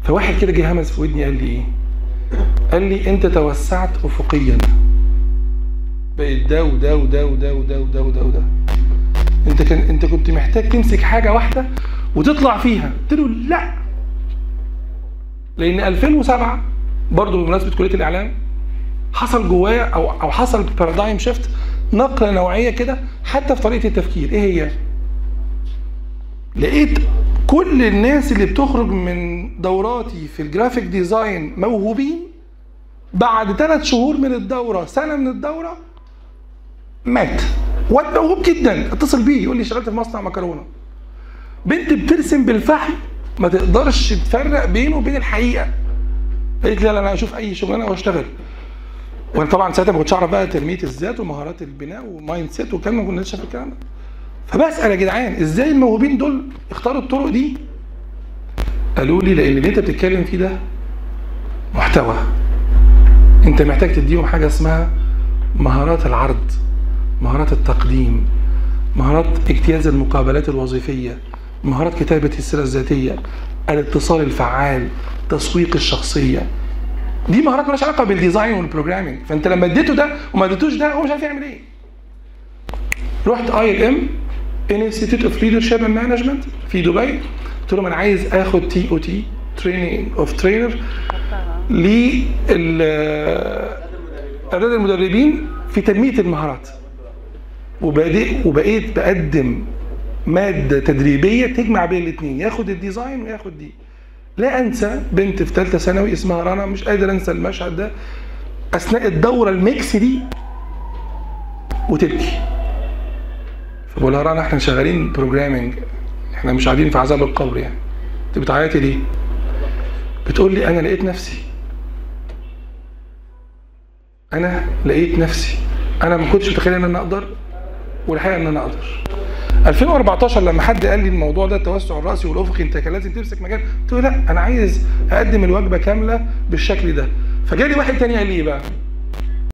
فواحد كده جه همس في ودني قال لي ايه؟ قال لي انت توسعت افقيا، بقيت ده وده وده وده وده وده وده وده. انت كنت محتاج تمسك حاجه واحده وتطلع فيها. قلت له لا، لان 2007 برضه بمناسبه كليه الاعلام حصل جوايا او حصل بارادايم شيفت، نقله نوعيه كده حتى في طريقه التفكير. ايه هي؟ لقيت كل الناس اللي بتخرج من دوراتي في الجرافيك ديزاين موهوبين، بعد 3 شهور من الدوره، سنه من الدوره، مات. واد موهوب جدا اتصل بيه يقول لي اشتغلت في مصنع مكرونه. بنت بترسم بالفحم ما تقدرش تفرق بينه وبين الحقيقه. قالت لي لا انا اشوف اي شغلانه واشتغل. وانا طبعا ساعتها ما كنتش اعرف بقى تنميه الذات ومهارات البناء ومايند سيت والكلام ده، ما كناش في الكلام ده. فبسال يا جدعان ازاي الموهوبين دول اختاروا الطرق دي؟ قالوا لي لان اللي انت بتتكلم فيه ده محتوى، انت محتاج تديهم حاجه اسمها مهارات العرض، مهارات التقديم، مهارات اجتياز المقابلات الوظيفيه، مهارات كتابه السيره الذاتيه، الاتصال الفعال، تسويق الشخصيه. دي مهارات مالهاش علاقه بالديزاين والبروجرامينج. فانت لما اديته ده وما اديتوش ده هو مش عارف يعمل ايه. رحت ILM Institute of Leadership and Management في دبي، قلت لهم انا عايز اخد TOT Training of Trainer لإعداد المدربين في تنميه المهارات. وبقيت بقدم ماده تدريبيه تجمع بين الاثنين، ياخد الديزاين وياخد دي. لا انسى بنت في ثالثه ثانوي اسمها رنا، مش قادر انسى المشهد ده اثناء الدوره الميكس دي وتبكي. فبقول لها رنا احنا شغالين بروجرامينج، احنا مش قاعدين في عذاب القبر يعني، انت بتعيطي ليه؟ بتقول لي انا لقيت نفسي، انا لقيت نفسي، انا ما كنتش متخيل ان انا اقدر، والحقيقه ان انا اقدر. 2014 لما حد قال لي الموضوع ده التوسع الراسي والافقي انت كان لازم تمسك مجال، قلت له لا انا عايز اقدم الوجبه كامله بالشكل ده. فجالي واحد تاني قال لي ايه بقى؟